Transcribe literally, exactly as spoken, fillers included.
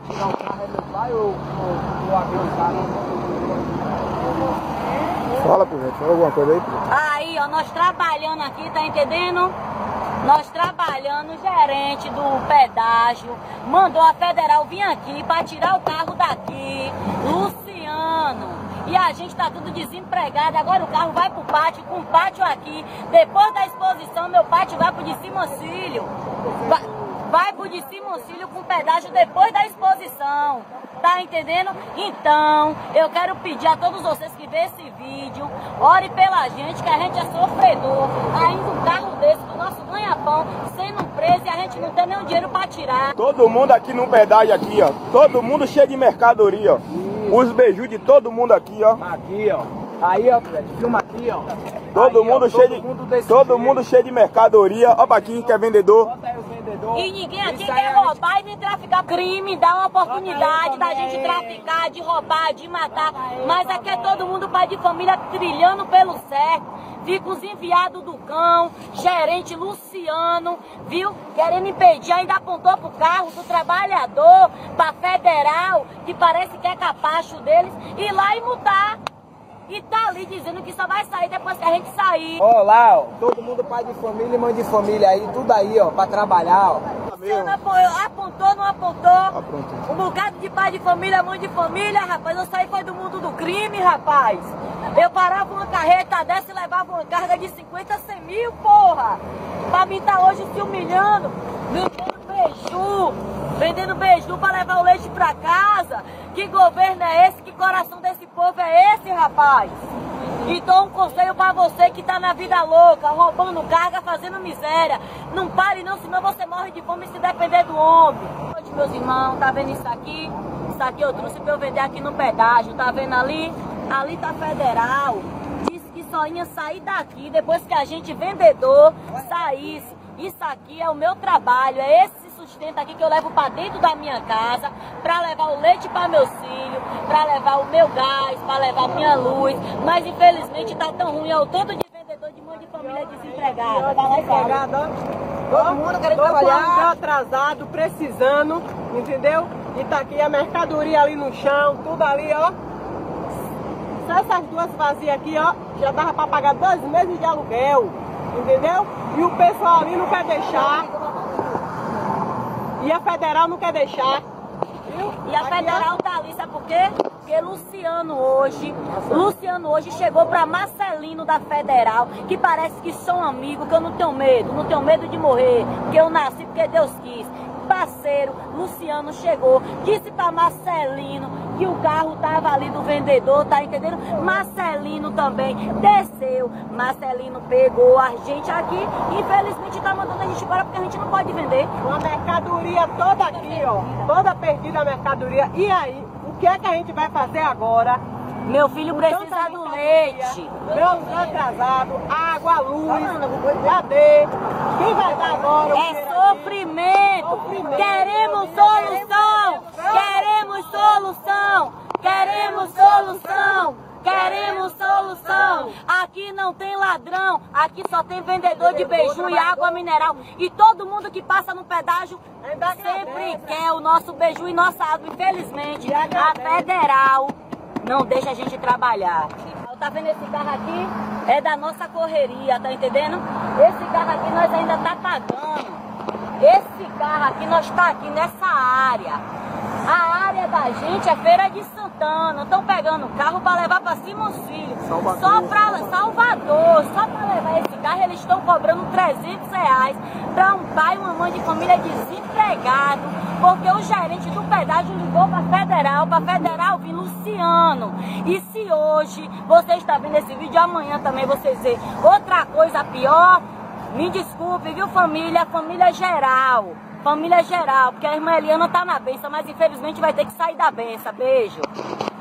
tirar o carro é meu pai ou o amigo do carro? Fala, por gente, fala alguma coisa aí, por Aí, ó, nós trabalhando aqui, tá entendendo? Nós trabalhando, o gerente do pedágio mandou a federal vir aqui para tirar o carro daqui, Luciano. E a gente tá tudo desempregado, agora o carro vai pro pátio, com o pátio aqui. Depois da exposição, meu pátio vai pro de Simoncílio. Vai, vai pro de Simoncílio com pedágio depois da exposição. Tá entendendo? Então, eu quero pedir a todos vocês que vê esse vídeo, ore pela gente, que a gente é sofredor. Ainda um carro desse, do nosso ganha-pão, sendo preso e a gente não tem nenhum dinheiro pra tirar. todo mundo aqui no pedágio aqui, ó. Todo mundo cheio de mercadoria, ó. Os beijos de todo mundo aqui, ó. Aqui, ó. Aí, ó, filma aqui, ó. Todo Aí, mundo ó, cheio todo de mundo desse todo jeito. mundo cheio de mercadoria. Ó pra aqui que é vendedor. Bota aí o vendedor. E ninguém aqui Isso aí quer a gente- roubar e nem traficar crime, dá uma oportunidade da gente aí. traficar, de roubar, de matar. Mas aqui é todo mundo pai de família trilhando pelo certo. Fica os enviados do cão, gerente Luciano, viu? Querendo impedir, ainda apontou pro carro do trabalhador, pra federal, que parece que é capacho deles, ir lá e multar. E tá ali dizendo que só vai sair depois que a gente sair. Ó lá, ó. Todo mundo pai de família e mãe de família aí, tudo aí, ó, pra trabalhar, ó. Luciano apo- apontou, não apontou? Aprontou. Um bocado de pai de família, mãe de família, rapaz. Eu saí foi do mundo do crime, rapaz. Eu parava uma carreta dessa e levava uma carga de cinquenta, cem mil, porra. Pra mim tá hoje se humilhando, vendendo beiju, vendendo beiju pra levar o leite pra casa. Que governo é esse? Que coração desse povo é esse, rapaz? E dou um conselho pra você que tá na vida louca, roubando carga, fazendo miséria. Não pare não, senão você morre de fome se depender do homem. Hoje, meus irmãos, tá vendo isso aqui? Isso aqui eu trouxe pra eu vender aqui no pedágio, tá vendo ali? Ali tá federal. Disse que só ia sair daqui depois que a gente, vendedor, saísse. Isso aqui é o meu trabalho, é esse sustento aqui que eu levo pra dentro da minha casa, pra levar o leite pra meus filhos, pra levar o meu gás, pra levar minha luz. Mas infelizmente tá tão ruim, é o tanto de vendedor de mãe de família desempregada. Vai lá e fala. Todo mundo querendo Todo trabalhar. mundo atrasado, precisando, entendeu? E tá aqui a mercadoria ali no chão, tudo ali, ó. Só essas duas vazias aqui, ó, já dava pra pagar dois meses de aluguel, entendeu? E o pessoal ali não quer deixar. E a federal não quer deixar. Viu? E a Aqui, ó. federal tá ali, sabe por quê? Porque Luciano hoje, Luciano hoje chegou pra Marcelino da federal, que parece que são amigos, que eu não tenho medo, não tenho medo de morrer, que eu nasci porque Deus quis. Parceiro, Luciano chegou, disse pra Marcelino que o carro tava ali do vendedor, tá entendendo? Marcelino também desceu, Marcelino pegou a gente aqui, infelizmente tá mandando a gente embora porque a gente não pode vender. Uma mercadoria toda aqui, ó, toda perdida a mercadoria. E aí, o que é que a gente vai fazer agora? Meu filho precisa Tanta do mercadoria, leite. Meu atrasado, água, luz, cadê? Quem vai dar agora? o É dinheiro aqui? sofrimento. Sofrimento. Queremos solução. Queremos solução. Queremos solução. Queremos solução. Aqui não tem ladrão. Aqui só tem vendedor de beiju e água mineral. E todo mundo que passa no pedágio sempre quer o nosso beiju e nossa água. Infelizmente, a federal não deixa a gente trabalhar. Tá vendo esse carro aqui? É da nossa correria, tá entendendo? Esse carro aqui nós ainda tá pagando. Esse carro aqui, nós tá aqui nessa área. A área da gente é Feira de Santana. Estão pegando o carro para levar para Simoncílio. Só para Salvador. Só para levar esse carro, eles estão cobrando trezentos reais para um pai e uma mãe de família desempregado. Porque o gerente do pedágio ligou para federal, para federal vir Luciano. E se hoje você está vendo esse vídeo, amanhã também vocês verem outra coisa pior, me desculpe, viu, família? Família geral. Família geral, porque a irmã Eliana tá na benção, mas infelizmente vai ter que sair da benção. Beijo.